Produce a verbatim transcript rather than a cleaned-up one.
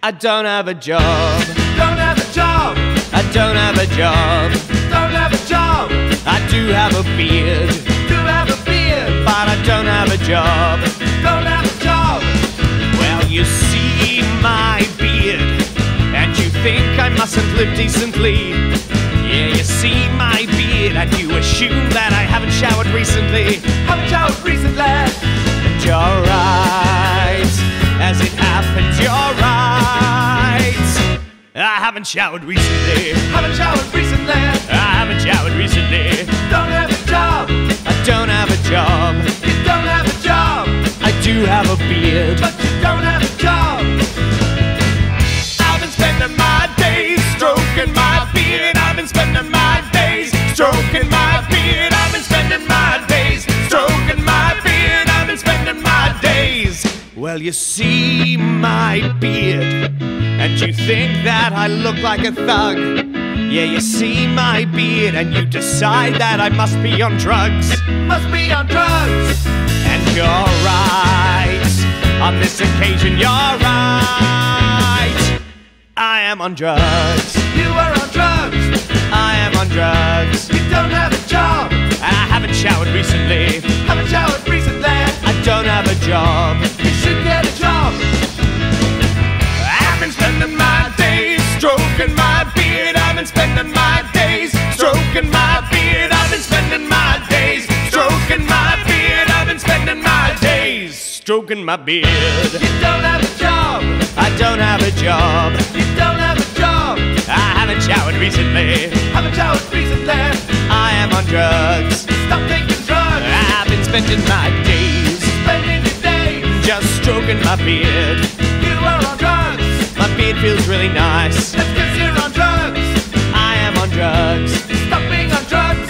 I don't have a job. Don't have a job. I don't have a job. Don't have a job. I do have a beard. Do have a beard. But I don't have a job. Don't have a job. Well, you see my beard, and you think I mustn't live decently. Yeah, you see my beard, and you assume that I haven't showered recently. Haven't showered recently. And you're right, as it happens, you're right. I haven't showered recently. Haven't showered recently. I haven't showered recently. Don't have a job. I don't have a job. You don't have a job. I do have a beard, but you don't have a job. I've been spending my days stroking my beard. I've been spending my days stroking my beard. I've been spending my days stroking my beard. I've been spending my days. Well, you see my beard, and you think that I look like a thug. Yeah, you see my beard, and you decide that I must be on drugs. Must be on drugs. And you're right, on this occasion you're right. I am on drugs. You are on drugs. I am on drugs. You don't have a job. I haven't showered recently. Haven't showered recently. I don't have a job. You should get a job. I've been spending my days stroking my beard. I've been spending my days stroking my beard. I've been spending my days stroking my beard. I've been spending my days stroking my beard. You don't have a job. I don't have a job. You don't have a job. I haven't showered recently. Haven't showered recently. I am on drugs. Stop taking drugs. I've been spending my days Spending your days just stroking my beard. You are on drugs. My beard feels really nice. That's 'cause you're on drugs. I am on drugs. Stop being on drugs.